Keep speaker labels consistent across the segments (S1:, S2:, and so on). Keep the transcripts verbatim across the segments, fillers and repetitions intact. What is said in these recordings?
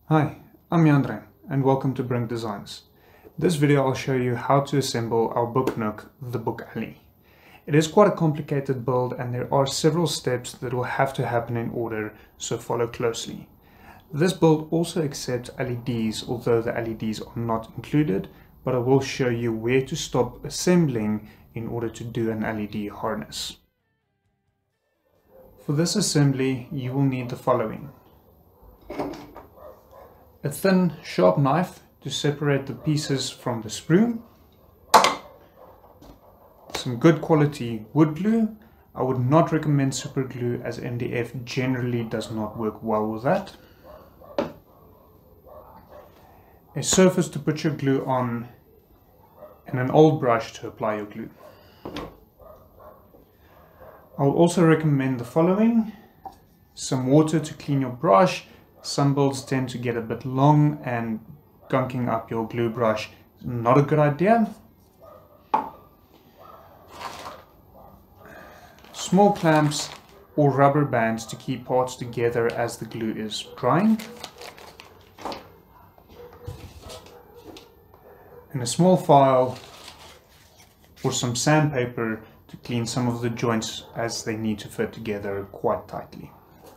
S1: Hi, I'm Jandre and welcome to Brink Designs. This video I'll show you how to assemble our Book Nook, the book alley. It is quite a complicated build and there are several steps that will have to happen in order, so follow closely. This build also accepts L E Ds, although the L E Ds are not included, but I will show you where to stop assembling in order to do an L E D harness. For this assembly you will need the following: a thin, sharp knife to separate the pieces from the sprue, some good quality wood glue. I would not recommend super glue as M D F generally does not work well with that, a surface to put your glue on, and an old brush to apply your glue. I will also recommend the following: some water to clean your brush. Some builds tend to get a bit long and gunking up your glue brush is not a good idea. Small clamps or rubber bands to keep parts together as the glue is drying. And a small file or some sandpaper to clean some of the joints as they need to fit together quite tightly.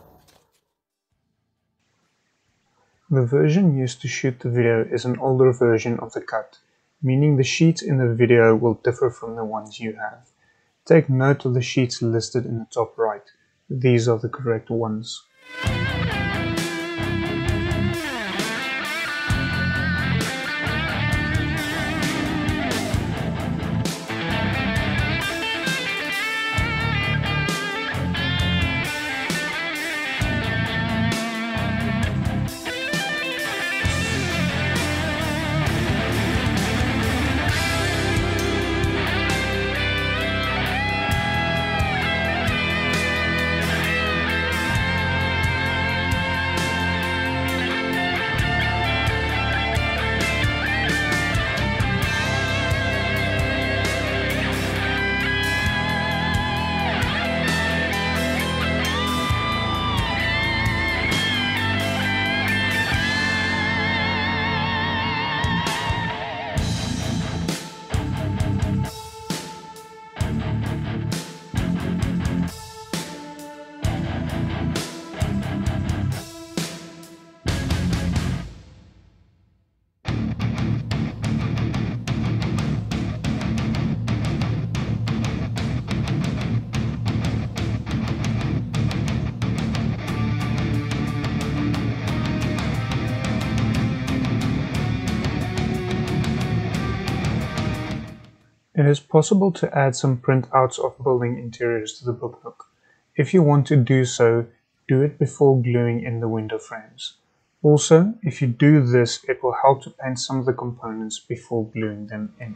S1: The version used to shoot the video is an older version of the cut, meaning the sheets in the video will differ from the ones you have. Take note of the sheets listed in the top right. These are the correct ones. It is possible to add some printouts of building interiors to the Book Nook. If you want to do so, do it before gluing in the window frames. Also, if you do this, it will help to paint some of the components before gluing them in.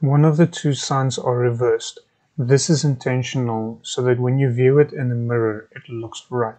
S1: one of the two signs are reversed. This is intentional so that when you view it in the mirror, it looks right.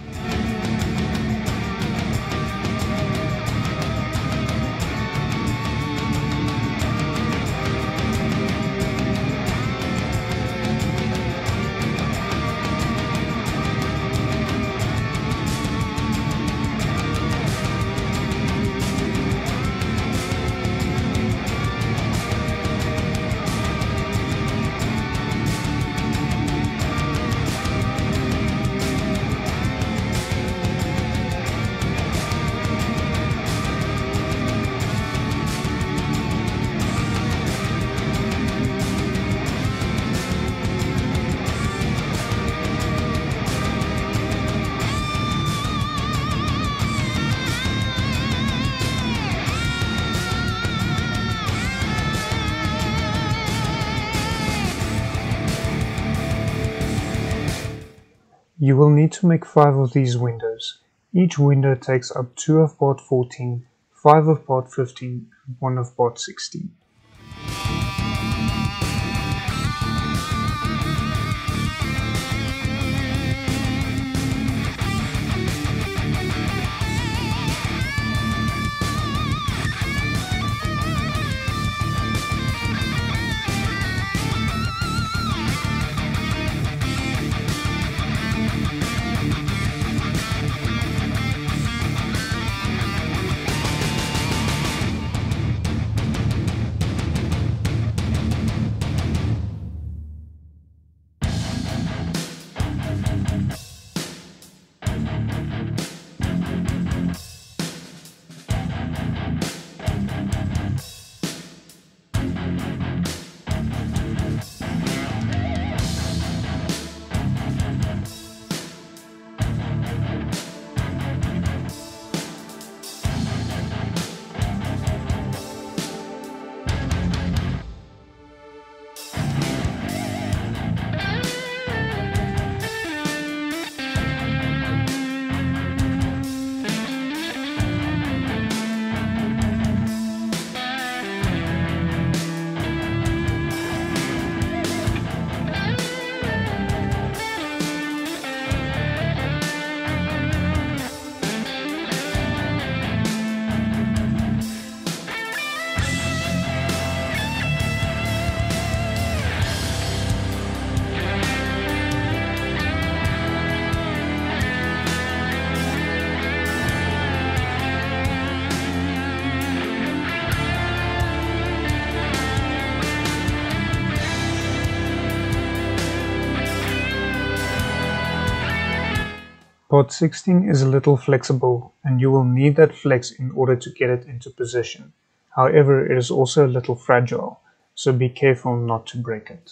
S1: You will need to make five of these windows. Each window takes up two of part fourteen, five of part fifteen, and one of part sixteen. Part sixteen is a little flexible, and you will need that flex in order to get it into position. However, it is also a little fragile, so be careful not to break it.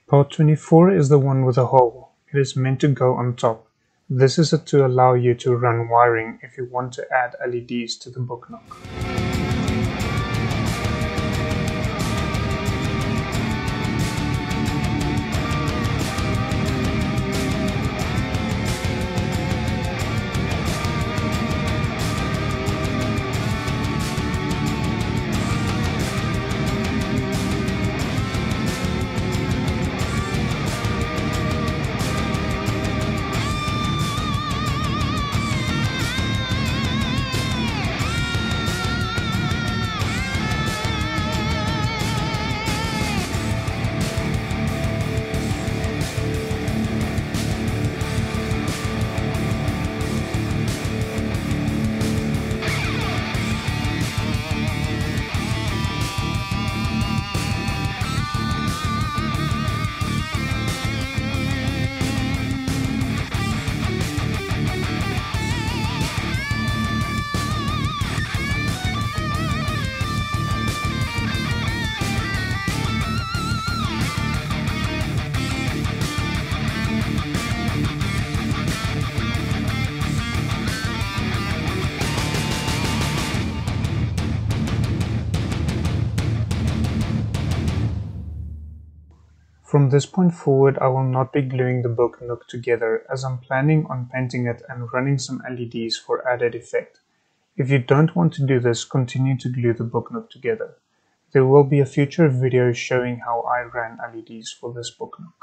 S1: Part twenty-four is the one with a hole. It is meant to go on top. This is to allow you to run wiring if you want to add L E Ds to the Book Nook. From this point forward, I will not be gluing the Book Nook together as I'm planning on painting it and running some L E Ds for added effect. If you don't want to do this, continue to glue the Book Nook together. There will be a future video showing how I ran L E Ds for this Book Nook.